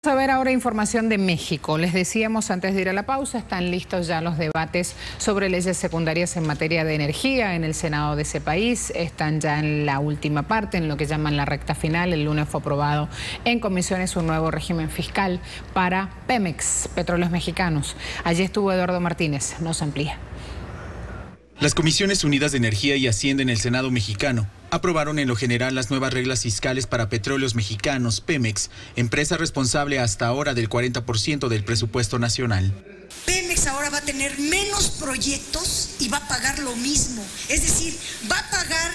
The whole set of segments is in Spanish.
A ver ahora información de México. Les decíamos antes de ir a la pausa, están listos ya los debates sobre leyes secundarias en materia de energía en el Senado de ese país. Están ya en la última parte, en lo que llaman la recta final. El lunes fue aprobado en comisiones un nuevo régimen fiscal para Pemex, Petróleos Mexicanos. Allí estuvo Eduardo Martínez, nos amplía. Las Comisiones Unidas de Energía y Hacienda en el Senado mexicano aprobaron en lo general las nuevas reglas fiscales para Petróleos Mexicanos, Pemex, empresa responsable hasta ahora del 40% del presupuesto nacional. Pemex ahora va a tener menos proyectos y va a pagar lo mismo. Es decir, va a pagar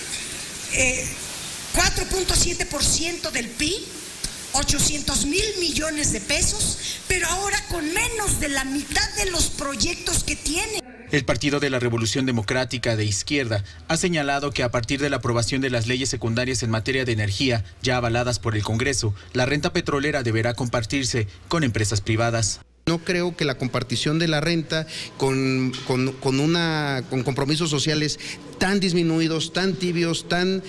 4.7% del PIB, 800,000 millones de pesos, pero ahora con menos de la mitad de los proyectos que tiene. El Partido de la Revolución Democrática de Izquierda ha señalado que a partir de la aprobación de las leyes secundarias en materia de energía, ya avaladas por el Congreso, la renta petrolera deberá compartirse con empresas privadas. No creo que la compartición de la renta con compromisos sociales tan disminuidos, tan tibios, tan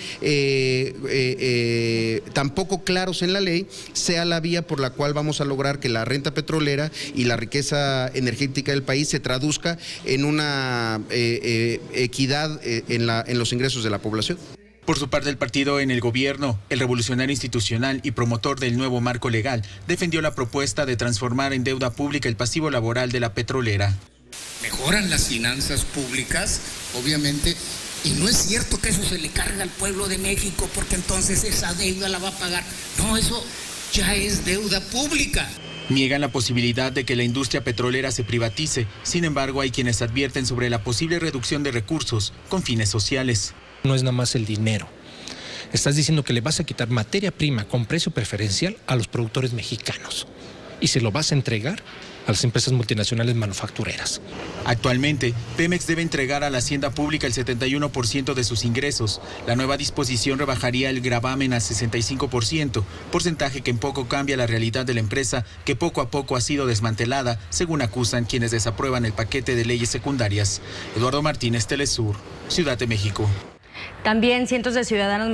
poco claros en la ley, sea la vía por la cual vamos a lograr que la renta petrolera y la riqueza energética del país se traduzca en una equidad en los ingresos de la población. Por su parte, el partido en el gobierno, el Revolucionario Institucional y promotor del nuevo marco legal, defendió la propuesta de transformar en deuda pública el pasivo laboral de la petrolera. Mejoran las finanzas públicas, obviamente, y no es cierto que eso se le carga al pueblo de México porque entonces esa deuda la va a pagar. No, eso ya es deuda pública. Niegan la posibilidad de que la industria petrolera se privatice. Sin embargo, hay quienes advierten sobre la posible reducción de recursos con fines sociales. No es nada más el dinero. Estás diciendo que le vas a quitar materia prima con precio preferencial a los productores mexicanos y se lo vas a entregar a las empresas multinacionales manufactureras. Actualmente, Pemex debe entregar a la hacienda pública el 71% de sus ingresos. La nueva disposición rebajaría el gravamen al 65%, porcentaje que en poco cambia la realidad de la empresa que poco a poco ha sido desmantelada, según acusan quienes desaprueban el paquete de leyes secundarias. Eduardo Martínez, Telesur, Ciudad de México. También cientos de ciudadanos